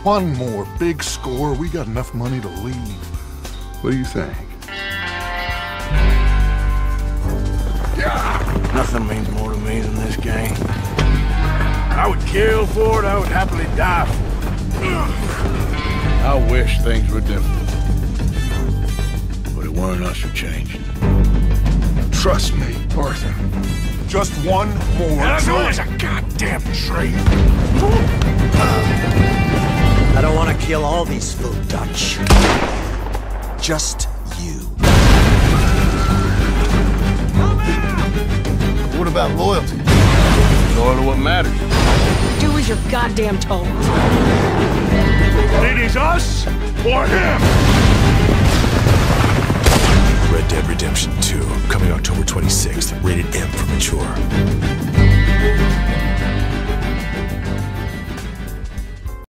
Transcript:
One more big score, we got enough money to leave. What do you think? Nothing means more to me than this game. I would kill for it, I would happily die for it. I wish things were different. But it weren't us who changed. Trust me, Arthur. Just one more. There's always a goddamn traitor. I don't want to kill all these folk Dutch. Just you. What about loyalty? Loyal to what matters. Do as you're goddamn told. It is us or him. Red Dead Redemption 2, coming October 26th, rated M for mature.